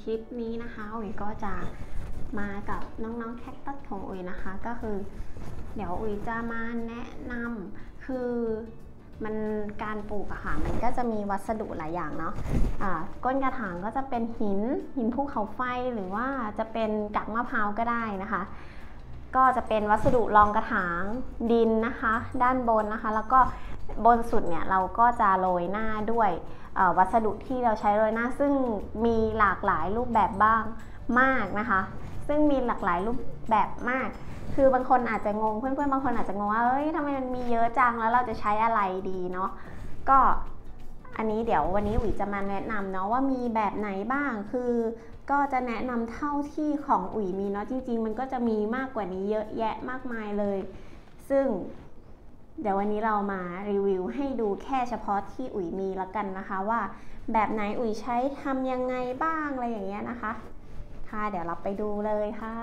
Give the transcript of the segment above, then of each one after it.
คลิปนี้นะคะอุ๋ยก็จะมากับน้องๆแคคตัสของอุ๋ยนะคะก็คือเดี๋ยวอุ๋ยจะมาแนะนำคือมันการปลูกอะค่ะมันก็จะมีวัสดุหลายอย่างเนาะก้นกระถางก็จะเป็นหินภูเขาไฟหรือว่าจะเป็นกากมะพร้าวก็ได้นะคะก็จะเป็นวัสดุรองกระถางดินนะคะด้านบนนะคะแล้วก็บนสุดเนี่ยเราก็จะโรยหน้าด้วยวัสดุที่เราใช้โรยหน้าซึ่งมีหลากหลายรูปแบบบ้างมากนะคะซึ่งมีหลากหลายรูปแบบมากคือบางคนอาจจะงงเพื่อนๆบางคนอาจจะงงว่าเอ้ยทำไมมันมีเยอะจังแล้วเราจะใช้อะไรดีเนาะก็อันนี้เดี๋ยววันนี้อุ๋ยจะมาแนะนำเนาะว่ามีแบบไหนบ้างคือก็จะแนะนำเท่าที่ของอุ๋ยมีเนาะจริงๆมันก็จะมีมากกว่านี้เยอะแยะมากมายเลยซึ่งเดี๋ยววันนี้เรามารีวิวให้ดูแค่เฉพาะที่อุ๋ยมีละกันนะคะว่าแบบไหนอุ๋ยใช้ทำยังไงบ้างอะไรอย่างเงี้ยนะคะค่ะเดี๋ยวเราไปดูเลยค่ะ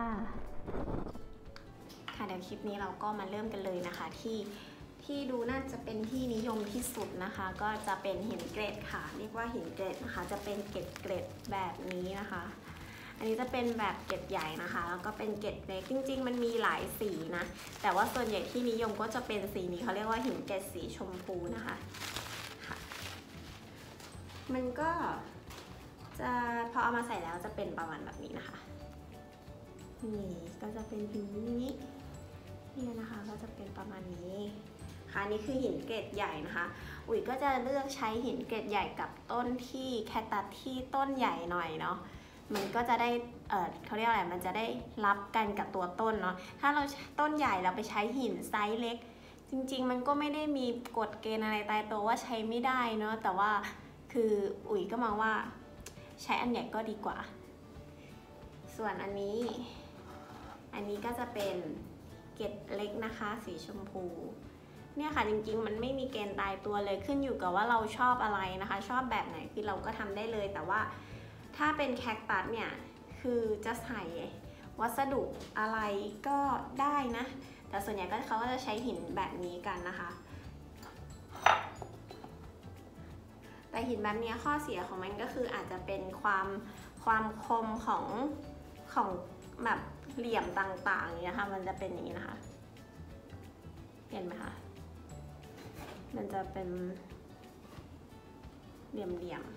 เดี๋ยวคลิปนี้เราก็มาเริ่มกันเลยนะคะที่ดูน่าจะเป็นที่นิยมที่สุดนะคะก็จะเป็นหินเกรดค่ะเรียกว่าหินเกรดนะคะจะเป็นเกรดแบบนี้นะคะอันนี้จะเป็นแบบเกรดใหญ่นะคะแล้วก็เป็นเกรดเล็กจริงๆมันมีหลายสีนะแต่ว่าส่วนใหญ่ที่นิยมก็จะเป็นสีนี้เขาเรียกว่าหินเกรดสีชมพูนะคะค่ะมันก็จะพอเอามาใส่แล้วจะเป็นประมาณแบบนี้นะคะนี่ก็จะเป็นหินนี้นี่นะคะก็จะเป็นประมาณนี้ค่ะนี่คือหินเกรดใหญ่นะคะอุ๋ยก็จะเลือกใช้หินเกรดใหญ่กับต้นที่แคคตัสที่ต้นใหญ่หน่อยเนาะมันก็จะได้เขาเรียกอะไรมันจะได้รับกันกับตัวต้นเนาะถ้าเราต้นใหญ่เราไปใช้หินไซส์เล็กจริงๆมันก็ไม่ได้มีกฎเกณฑ์อะไรตายตัวว่าใช้ไม่ได้เนาะแต่ว่าคืออุ๋ยก็มองว่าใช้อันใหญ่ก็ดีกว่าส่วนอันนี้ก็จะเป็นเกล็ดเล็กนะคะสีชมพูเนี่ยค่ะจริงๆมันไม่มีเกณฑ์ตายตัวเลยขึ้นอยู่กับว่าเราชอบอะไรนะคะชอบแบบไหนคือเราก็ทำได้เลยแต่ว่าถ้าเป็นแคคตัสเนี่ยคือจะใส่วัสดุอะไรก็ได้นะแต่ส่วนใหญ่เขาก็จะใช้หินแบบนี้กันนะคะแต่หินแบบนี้ข้อเสียของมันก็คืออาจจะเป็นความคมของแบบเหลี่ยมต่างๆอย่างนี้นะคะมันจะเป็นอย่างนี้นะคะเห็นไหมคะมันจะเป็นเหลี่ยม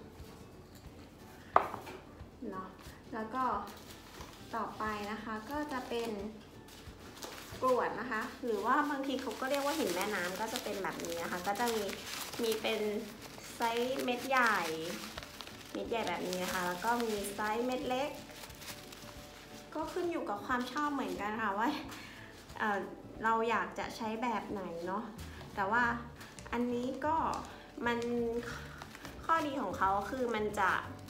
เนาะแล้วก็ต่อไปนะคะก็จะเป็นกรวดนะคะหรือว่าบางทีเขาก็เรียกว่าหินแม่น้ำก็จะเป็นแบบนี้นะคะก็จะมีเป็นไซส์เม็ดใหญ่แบบนี้นะคะแล้วก็มีไซส์เม็ดเล็กก็ขึ้นอยู่กับความชอบเหมือนกันค่ะว่าเราอยากจะใช้แบบไหนเนาะแต่ว่าอันนี้ก็มันข้อดีของเขาคือมันจะ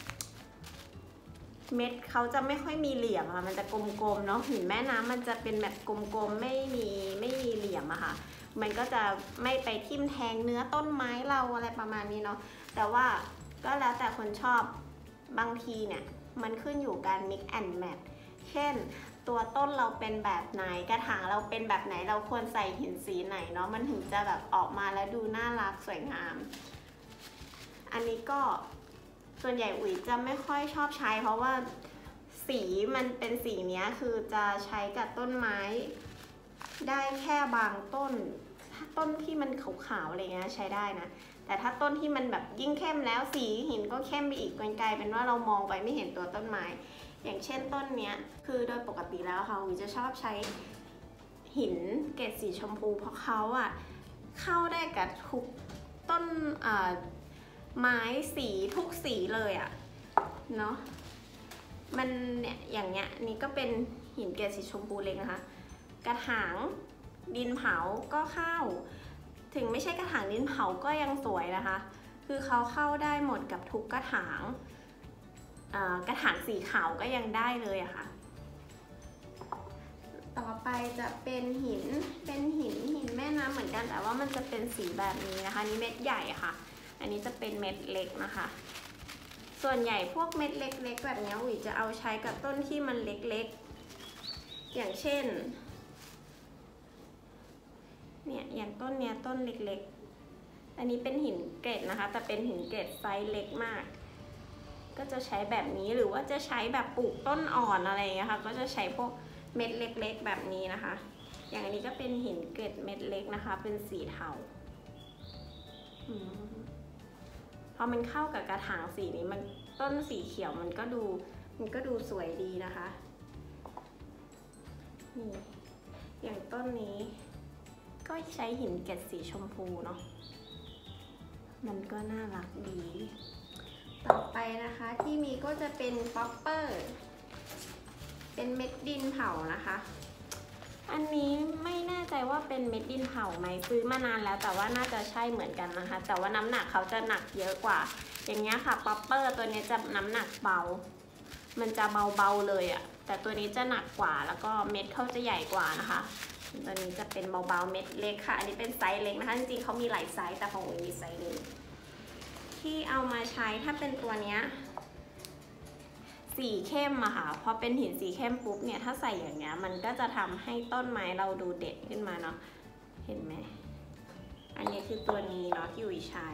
เม็ดเขาจะไม่ค่อยมีเหลี่ยมค่ะมันจะกลมๆเนาะหินแม่น้ำมันจะเป็นแบบกลมๆไม่มีเหลี่ยมอะค่ะมันก็จะไม่ไปทิ่มแทงเนื้อต้นไม้เราอะไรประมาณนี้เนาะแต่ว่าก็แล้วแต่คนชอบบางทีเนี่ยมันขึ้นอยู่การ mix and match เช่นตัวต้นเราเป็นแบบไหนกระถางเราเป็นแบบไหนเราควรใส่หินสีไหนเนาะมันถึงจะแบบออกมาแล้วดูน่ารักสวยงามอันนี้ก็ส่วนใหญ่อุ๋ยจะไม่ค่อยชอบใช้เพราะว่าสีมันเป็นสีเนี้ยคือจะใช้กับต้นไม้ได้แค่บางต้นที่มันขาวๆอะไรเงี้ยใช้ได้นะแต่ถ้าต้นที่มันแบบยิ่งเข้มแล้วสีหินก็เข้มไปอีกกลายเป็นว่าเรามองไปไม่เห็นตัวต้นไม้อย่างเช่นต้นเนี้ยคือโดยปกติแล้วค่ะอุ๋ยจะชอบใช้หินเกรดสีชมพูเพราะเขาอะเข้าได้กับทุกต้นไม้สีทุกสีเลยอะเนาะมันเนี่ยอย่างเงี้ยนี่ก็เป็นหินเกรดสีชมพูเล็กนะคะกระถางดินเผาก็เข้าถึงไม่ใช่กระถางดินเผาก็ยังสวยนะคะคือเขาเข้าได้หมดกับทุกกระถางสีขาวก็ยังได้เลยอะค่ะต่อไปจะเป็นหินแม่น้ำเหมือนกันแต่ว่ามันจะเป็นสีแบบนี้นะคะนี่เม็ดใหญ่ค่ะอันนี้จะเป็นเม็ดเล็กนะคะส่วนใหญ่พวกเม็ดเล็กๆแบบนี้อุ๋ยจะเอาใช้กับต้นที่มันเล็กๆอย่างเช่นเนี่ยอย่างต้นเนี้ยต้นเล็กๆอันนี้เป็นหินเกรดนะคะแต่เป็นหินเกรดไซส์เล็กมากก็จะใช้แบบนี้หรือว่าจะใช้แบบปลูกต้นอ่อนอะไรอย่างเงี้ยค่ะก็จะใช้พวกเม็ดเล็กๆแบบนี้นะคะอย่างอันนี้ก็เป็นหินเกล็ดเม็ดเล็กนะคะเป็นสีเทาพอมันเข้ากับกระถางสีนี้มันต้นสีเขียวมันก็ดูสวยดีนะคะนี่อย่างต้นนี้ก็ใช้หินเกล็ดสีชมพูเนาะมันก็น่ารักดีต่อไปนะคะที่มีก็จะเป็นป๊อปเปอร์เป็นเม็ดดินเผานะคะอันนี้ไม่แน่ใจว่าเป็นเม็ดดินเผาไหมซื้อมานานแล้วแต่ว่าน่าจะใช่เหมือนกันนะคะแต่ว่าน้ำหนักเขาจะหนักเยอะกว่าอย่างเงี้ยค่ะป๊อปเปอร์ตัวนี้จะน้ำหนักเบามันจะเบาๆเลยอะแต่ตัวนี้จะหนักกว่าแล้วก็เม็ดเขาจะใหญ่กว่านะคะตัวนี้จะเป็นเบาๆเม็ดเล็กค่ะอันนี้เป็นไซส์เล็กนะคะจริงๆเขามีหลายไซส์แต่ของอุ๋ยมีไซส์นี้ที่เอามาใช้ถ้าเป็นตัวเนี้ยสีเข้มอะค่ะพอเป็นหินสีเข้มปุ๊บเนี่ยถ้าใส่อย่างเงี้ยมันก็จะทำให้ต้นไม้เราดูเด่นขึ้นมาเนาะเห็นไหมอันนี้คือตัวนี้เนาะที่อุ๋ยใช้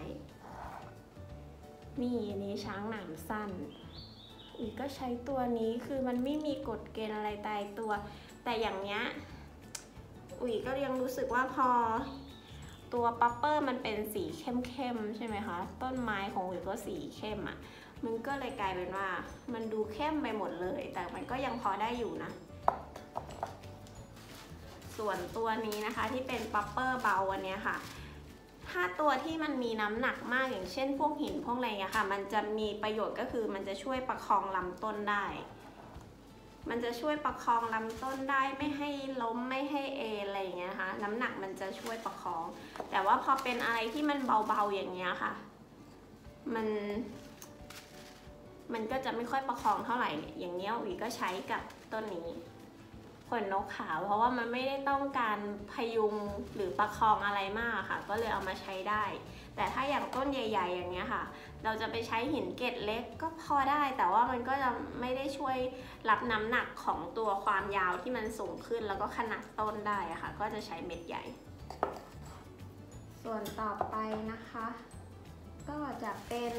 นี่อันนี้ช้างหนามสั้นอุ๋ยก็ใช้ตัวนี้คือมันไม่มีกฎเกณฑ์อะไรตายตัวแต่อย่างเนี้ยอุ๋ยก็ยังรู้สึกว่าพอตัวป๊อปเปอร์มันเป็นสีเข้มๆใช่ไหมคะต้นไม้ของอุ๋ยก็สีเข้มอะมันก็เลยกลายเป็นว่ามันดูเข้มไปหมดเลยแต่มันก็ยังพอได้อยู่นะส่วนตัวนี้นะคะที่เป็นป๊อปเปอร์เบาอันนี้ค่ะถ้าตัวที่มันมีน้ำหนักมากอย่างเช่นพวกหินพวกอะไรเงี้ยค่ะมันจะมีประโยชน์ก็คือมันจะช่วยประคองลำต้นได้มันจะช่วยประคองลำต้นได้ไม่ให้ล้มไม่ให้เออะไรอย่างเงี้ยนะคะน้ำหนักมันจะช่วยประคองแต่ว่าพอเป็นอะไรที่มันเบาๆอย่างเงี้ยค่ะมันก็จะไม่ค่อยประคองเท่าไหร่อย่างเงี้ยอุ๋ยก็ใช้กับต้นนี้ขนนกขาวเพราะว่ามันไม่ได้ต้องการพยุงหรือประคองอะไรมากค่ะก็เลยเอามาใช้ได้แต่ถ้าอย่างต้นใหญ่ๆอย่างเงี้ยค่ะเราจะไปใช้หินเกล็ดเล็กก็พอได้แต่ว่ามันก็จะไม่ได้ช่วยรับน้ำหนักของตัวความยาวที่มันสูงขึ้นแล้วก็ขนาดต้นได้ค่ะก็จะใช้เม็ดใหญ่ส่วนต่อไปนะคะก็จะเป็น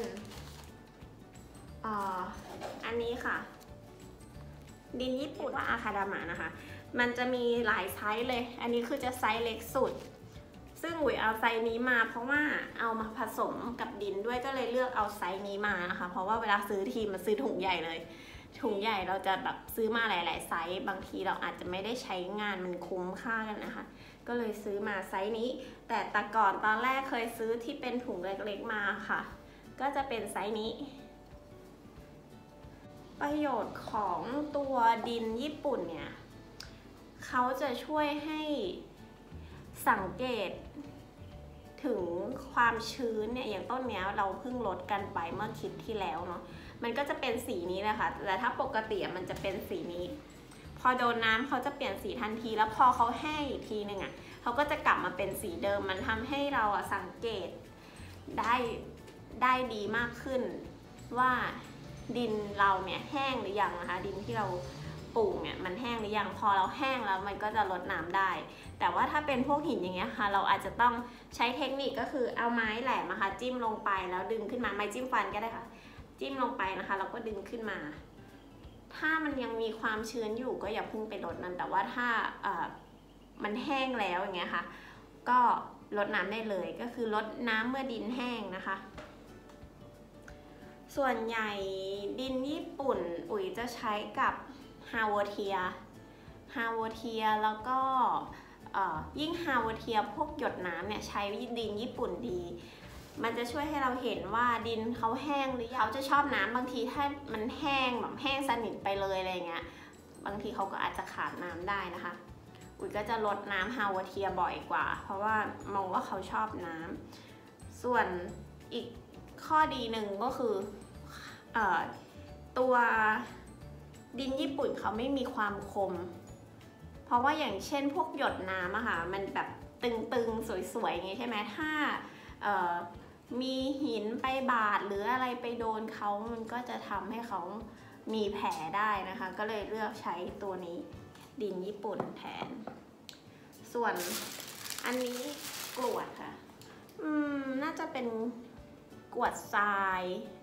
อันนี้ค่ะดินญี่ปุ่นว่าอาคาดามะนะคะมันจะมีหลายไซส์เลยอันนี้คือจะไซส์เล็กสุดซึ่งอุ๋ยเอาไซส์นี้มาเพราะว่าเอามาผสมกับดินด้วยก็เลยเลือกเอาไซส์นี้มานะคะเพราะว่าเวลาซื้อทีมาซื้อถุงใหญ่เลยถุงใหญ่เราจะแบบซื้อมาหลายๆไซส์บางทีเราอาจจะไม่ได้ใช้งานมันคุ้มค่ากันนะคะก็เลยซื้อมาไซส์นี้แต่ก่อนตอนแรกเคยซื้อที่เป็นถุงเล็กๆมาค่ะก็จะเป็นไซส์นี้ประโยชน์ของตัวดินญี่ปุ่นเนี่ยเขาจะช่วยให้สังเกตถึงความชื้นเนี่ยอย่างต้นเนี้ยเราเพิ่งลดกันไปเมื่อคลิปที่แล้วเนาะมันก็จะเป็นสีนี้แหละค่ะแต่ถ้าปกติมันจะเป็นสีนี้พอโดนน้ำเขาจะเปลี่ยนสีทันทีแล้วพอเขาแห้งอีกทีนึงอ่ะเขาก็จะกลับมาเป็นสีเดิมมันทำให้เราสังเกตได้ดีมากขึ้นว่าดินเราเนี่ยแห้งหรือยังนะคะดินที่เราปลูกเนี่ยมันแห้งหรือยังพอเราแห้งแล้วมันก็จะลดน้ำได้แต่ว่าถ้าเป็นพวกหินอย่างเงี้ยค่ะเราอาจจะต้องใช้เทคนิคก็คือเอาไม้แหลมนะคะจิ้มลงไปแล้วดึงขึ้นมาไม้จิ้มฟันก็ได้ค่ะจิ้มลงไปนะคะเราก็ดึงขึ้นมาถ้ามันยังมีความชื้นอยู่ก็อย่าเพิ่งไปลดมันแต่ว่าถ้ามันแห้งแล้วอย่างเงี้ยค่ะก็ลดน้ำได้เลยก็คือลดน้ำเมื่อดินแห้งนะคะส่วนใหญ่ดินญี่ปุ่นอุ๋ยจะใช้กับฮาวเทียแล้วก็ยิ่งฮาวเทียพวกหยดน้ำเนี่ยใช้ดินญี่ปุ่นดีมันจะช่วยให้เราเห็นว่าดินเขาแห้งหรือยังเขาจะชอบน้ำบางทีถ้ามันแห้งแบบแห้งสนิทไปเลยอะไรเงี้ยบางทีเขาก็อาจจะขาดน้ำได้นะคะอุ๋ยก็จะลดน้ำฮาวเทียบ่อยกว่าเพราะว่ามองว่าเขาชอบน้ำส่วนอีกข้อดีหนึ่งก็คือตัวดินญี่ปุ่นเขาไม่มีความคมเพราะว่าอย่างเช่นพวกหยดน้ำอะค่ะมันแบบตึงๆสวยๆอย่างงี้ใช่ไหมถ้ามีหินไปบาดหรืออะไรไปโดนเขามันก็จะทำให้เขามีแผลได้นะคะก็เลยเลือกใช้ตัวนี้ดินญี่ปุ่นแทนส่วนอันนี้กรวดค่ะน่าจะเป็นกรวดทราย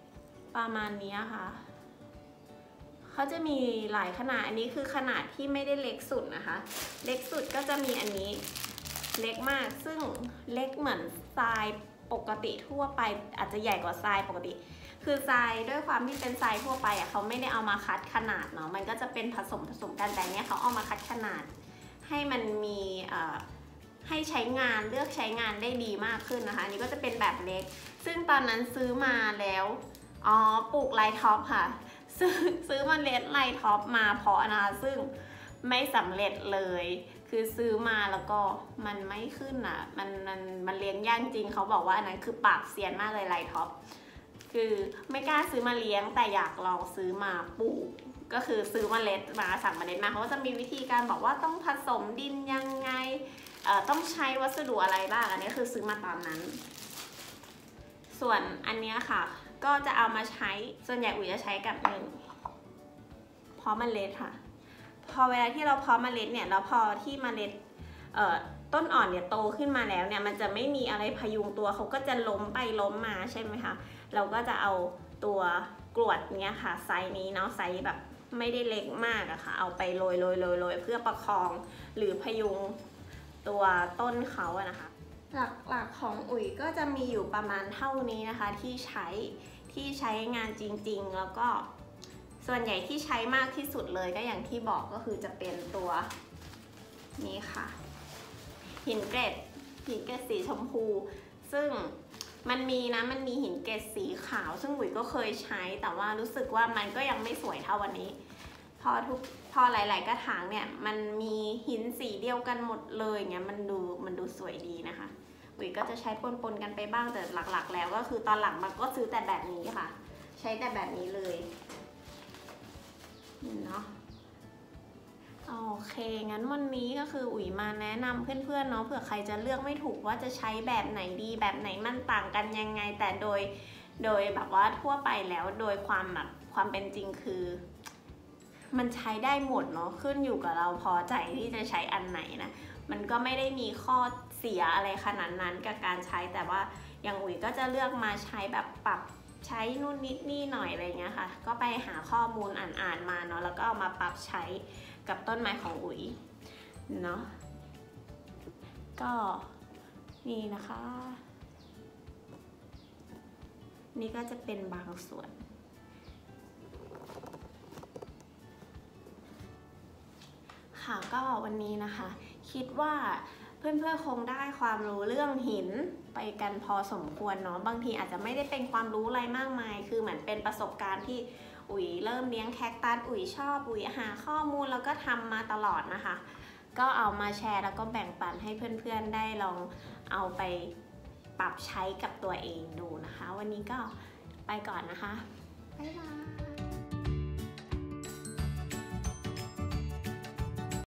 ประมาณนี้ค่ะเขาจะมีหลายขนาดอันนี้คือขนาดที่ไม่ได้เล็กสุดนะคะเล็กสุดก็จะมีอันนี้เล็กมากซึ่งเล็กเหมือนทรายปกติทั่วไปอาจจะใหญ่กว่าทรายปกติคือทรายด้วยความที่เป็นทรายทั่วไปอ่ะเขาไม่ได้เอามาคัดขนาดเนาะมันก็จะเป็นผสมกันแต่เนี้ยเขาเอามาคัดขนาดให้มันมีให้ใช้งานเลือกใช้งานได้ดีมากขึ้นนะคะอันนี้ก็จะเป็นแบบเล็กซึ่งตอนนั้นซื้อมาแล้วปลูกไลท็อปค่ะซื้อเมล็ดไลท็อปมาเพาะนะคะซึ่งไม่สำเร็จเลยคือซื้อมาแล้วก็มันไม่ขึ้นอ่ะมันเลี้ยงยากจริงเขาบอกว่าอันนั้นคือปราบเซียนมากเลยไลท็อปคือไม่กล้าซื้อมาเลี้ยงแต่อยากลองซื้อมาปลูกก็คือซื้อเมล็ดมาสั่งเมล็ดมาเขาก็จะมีวิธีการบอกว่าต้องผสมดินยังไงต้องใช้วัสดุอะไรบ้างอันนี้คือซื้อมาตอนนั้นส่วนอันนี้ค่ะก็จะเอามาใช้ส่วนใหญ่อุ๋ยจะใช้กับเพาะเมล็ดค่ะพอเวลาที่เราเพาะเมล็ดเนี่ยแล้วพอที่เมล็ดต้นอ่อนเนี่ยโตขึ้นมาแล้วเนี่ยมันจะไม่มีอะไรพยุงตัวเขาก็จะล้มไปล้มมาใช่ไหมคะเราก็จะเอาตัวกรวดเนี้ยค่ะไซส์นี้เนาะไซส์แบบไม่ได้เล็กมากอะค่ะเอาไปโรยเพื่อประคองหรือพยุงตัวต้นเขาอะนะคะหลักของอุ๋ยก็จะมีอยู่ประมาณเท่านี้นะคะที่ใช้งานจริงๆแล้วก็ส่วนใหญ่ที่ใช้มากที่สุดเลยก็อย่างที่บอกก็คือจะเป็นตัวนี้ค่ะหินเกล็ดสีชมพูซึ่งมันมีหินเกล็ดสีขาวซึ่งอุ๋ยก็เคยใช้แต่ว่ารู้สึกว่ามันก็ยังไม่สวยเท่าวันนี้พอหลายๆกระถางเนี่ยมันมีหินสีเดียวกันหมดเลยเงี้ยมันดูสวยดีนะคะอุ๋ยก็จะใช้ปนกันไปบ้างแต่หลักๆแล้วก็คือตอนหลังมันก็ซื้อแต่แบบนี้ค่ะใช้แต่แบบนี้เลยเนาะโอเคงั้นวันนี้ก็คืออุ๋ยมาแนะนำเพื่อนๆเนาะเผื่อใครจะเลือกไม่ถูกว่าจะใช้แบบไหนดีแบบไหนมันต่างกันยังไงแต่โดยแบบว่าทั่วไปแล้วโดยความเป็นจริงคือมันใช้ได้หมดเนาะขึ้นอยู่กับเราพอใจที่จะใช้อันไหนนะมันก็ไม่ได้มีข้อเสียอะไรขนาดนั้นกับการใช้แต่ว่าอย่างอุ๋ยก็จะเลือกมาใช้แบบปรับใช้นู่นนิดนี่หน่อยอะไรเงี้ยค่ะก็ไปหาข้อมูลอ่านมาเนาะแล้วก็เอามาปรับใช้กับต้นไม้ของอุ๋ยเนาะก็นี่นะคะนี่ก็จะเป็นบางส่วนค่ะก็วันนี้นะคะคิดว่าเพื่อนๆคงได้ความรู้เรื่องหินไปกันพอสมควรเนาะบางทีอาจจะไม่ได้เป็นความรู้อะไรมากมายคือเหมือนเป็นประสบการณ์ที่อุ๋ยเริ่มเลี้ยงแคคตัสอุ๋ยชอบอุ๋ยหาข้อมูลแล้วก็ทำมาตลอดนะคะก็เอามาแชร์แล้วก็แบ่งปันให้เพื่อนๆได้ลองเอาไปปรับใช้กับตัวเองดูนะคะวันนี้ก็ไปก่อนนะคะบ๊ายบาย